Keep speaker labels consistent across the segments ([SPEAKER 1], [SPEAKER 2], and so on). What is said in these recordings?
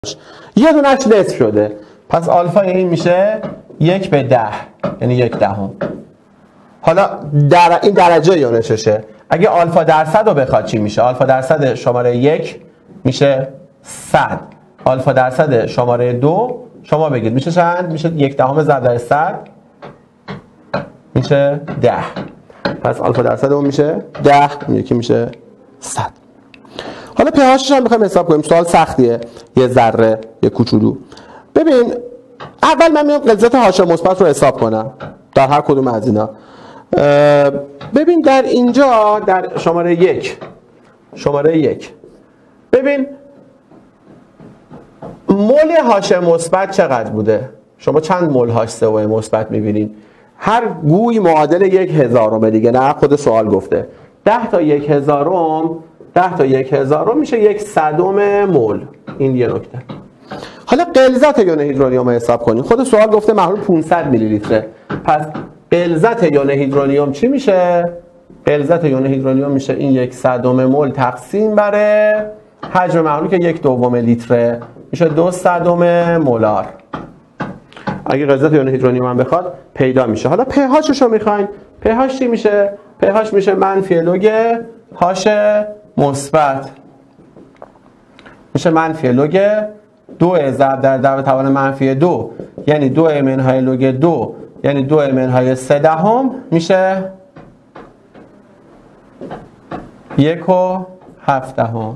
[SPEAKER 1] یه دونش نصف شده، پس آلفا این میشه 1 به 10 یعنی 1/10. حالا در این درجه یونششه. اگه آلفا درصد رو بخواد چی میشه؟ آلفا درصد شماره 1 میشه 100. آلفا درصد شماره 2 شما بگید میشه چند؟ میشه 1/10 ضرب در 100 میشه 10. پس آلفا درصد اون میشه 10، اون یکی میشه 100. حالا pHش هم میخوایم حساب کنیم. سوال سختیه، یه ذره یه کوچولو. ببین اول من میام غلظت حاشیه مثبت رو حساب کنم در هر کدوم از اینا. ببین در اینجا در شماره یک ببین مول حاشیه مثبت چقدر بوده؟ شما چند مول هاش مثبت میبینید؟ هر گوی معادل 1000 دیگه، نه خود سوال گفته 10 تا 1000 میشه 1/100 مول. این یه نکته. حالا غلظت یون هیدرونیوم رو حساب کنیم. خود سوال گفته محلول 500 میلی لیتره. پس غلظت یون هیدرونیوم چی میشه؟ غلظت یون هیدرونیوم میشه این 1/100 مول تقسیم بر حجم محلول که 1/2 لیتره، میشه 2/100 مولار. اگه غلظت یون هیدرونیوم هم بخواد پیدا میشه. حالا pHش رو میخواین. pH چی میشه؟ pH میشه منفی لوگ هاش مثبت، میشه منفی لوگ 2 ضرب در 10 به توان منفی 2، یعنی 2 منهای لوگ 2 یعنی 2 منهای 3 میشه 1/7.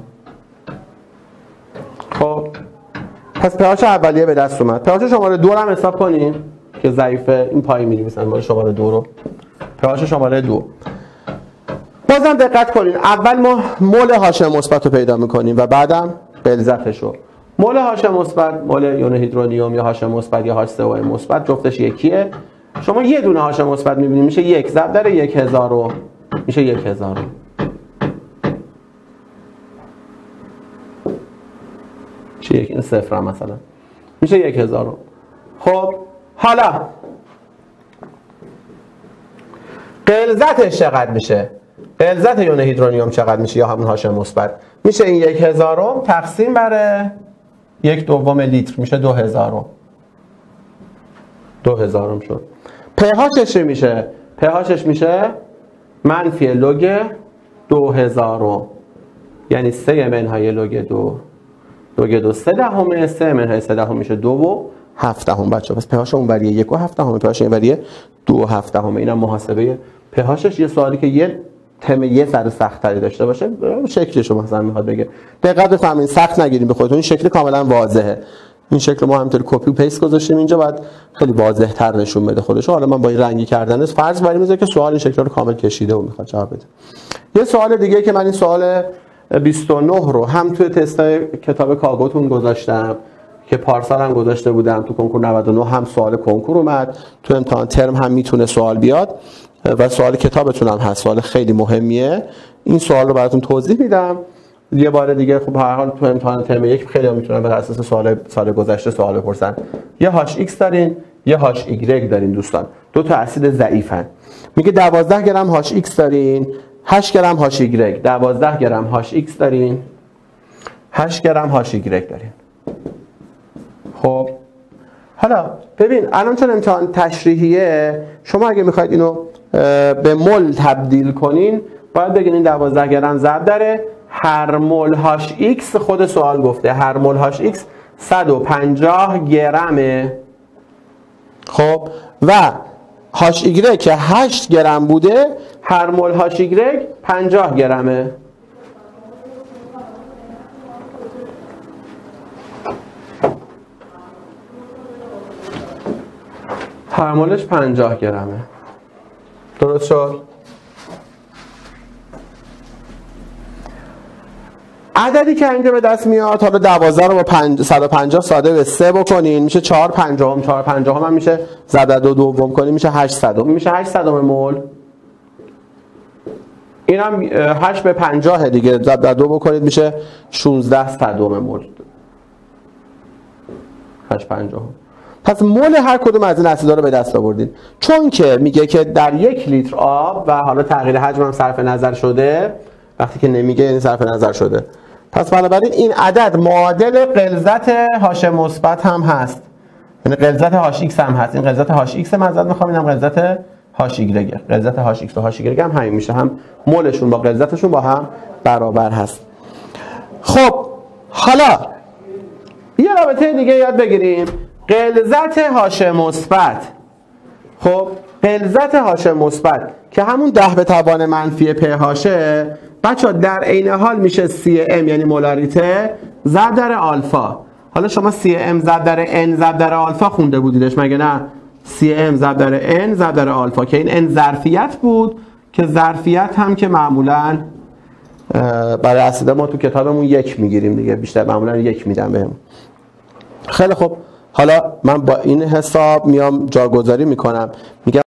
[SPEAKER 1] خب پس pH اولیه به دست اومد. pH شماره 2 رو هم حساب کنیم که ضعیفه. این پایین می‌نویسن مال شماره 2 رو. pH شماره 2. بازم دقت کنین، اول ما مول حاشیه مثبت رو پیدا می‌کنیم و بعدم غلظتش رو. مول حاشیه مثبت، مول یون هیدرونیوم یا حاشیه مثبت یا H3O مثبت جفتش یکیه. شما یه دونه حاشیه مثبت می‌بینید میشه 1 ضرب در 1000 میشه 1000. چه یک این صفر مثلا میشه 1000. خب حالا غلظتش چقدر میشه؟ غلظت یون هیدرونیوم چقدر میشه یا همون حاشیه مثبت؟ میشه این 1000 تقسیم بر 1/2 لیتر میشه 2000. 2000 شد. pHش میشه؟ pHش میشه منفی لوگ 2000 یعنی 3 منهای لوگ 2 لوگ 2 3/10 3 منهای 3/10 میشه 2/7 بچه. پس pH اون وریه 1/7 pH این وریه 2/7. اینم محاسبه pHش. یه سوالی که یه تم یه ذره سخت‌تری داشته باشه شکلش رو مثلا میخواد بگه. دقت بفرمایید، سخت نگیریم به خودتون. این شکل کاملا واضحه. این شکل ما همینطوری کپی و پیست گذاشتیم اینجا، بعد خیلی واضح‌تر نشون بده خودش. حالا من با این رنگی کردنش فرض بر این میذارم که سوال این شکل رو کامل کشیده و میخواد جواب بده. یه سوال دیگه که من این سوال 29 رو هم توی تستای کتاب کاگوتون گذاشتم که پارسال هم گذاشته بودم، تو کنکور 99 هم سوال کنکور اومد، تو امتحان ترم هم میتونه سوال بیاد و سوال کتابتون هم هست. سوال خیلی مهمیه. این سوال رو براتون توضیح میدم یه بار دیگه. خب هر حال تو امتحان ترم یک خیلی هم میتونن بر اساس سال گذشته سوال بپرسن. یه HX دارین یه HY دارین دوستان، دو تا اسید ضعیفن. میگه 12 گرم HX دارین 8 گرم HY، 12 گرم HX دارین 8 گرم HY دارین. خب حالا ببین الان چون امتحان تشریحیه، شما اگه میخواید اینو به مول تبدیل کنین باید بگین این 12 گرم ضرب در هر مول HX. خود سوال گفته هر مول HX 150 گرمه. خب و HY که 8 گرم بوده، هر مول HY 50 گرمه. هر مولش 50 گرمه. درست شد؟ عددی که اینجا به دست میاد، حالا 12 رو با 150 ساده به 3 بکنین میشه 4/50. 4/50 هم میشه ضرب در 2 دوم کنین میشه 800. میشه 800 مول. اینم 8 به 50 دیگه، ضرب در 2 بکنید میشه 1600 مول. 8/50. پس مول هر کدوم از این اسیدا رو به دست آوردین. چون که میگه که در 1 لیتر آب و حالا تغییر حجم هم صرف نظر شده، وقتی که نمیگه یعنی صرف نظر شده، پس بنابراین این عدد معادل غلظت هاش مثبت هم هست، یعنی غلظت هاش ایکس هم هست. این غلظت هاش ایکس معذرت میخوام، اینم غلظت هاش ایگرگ. غلظت هاش ایکس و هاش ایگرگ هم همین میشه، هم مولشون با غلظتشون با هم برابر هست. خب حالا یه رابطه دیگه یاد بگیریم، غلظت هاش مثبت. خب غلظت هاش مثبت که همون 10 به توان منفی پ هاشه، بچه‌ها در عین حال میشه سی ام یعنی مولاریته ضرب در آلفا. حالا شما سی ام ضرب در ان ضرب در آلفا خونده بودیدش مگه نه؟ سی ام ضرب در ان ضرب در آلفا که این ان ظرفیت بود، که ظرفیت هم که معمولاً برای اسید ما تو کتابمون 1 میگیریم دیگه، بیشتر معمولاً 1 میدم بهمون. خیلی خب، حالا من با این حساب میام جاگذاری میکنم، میگم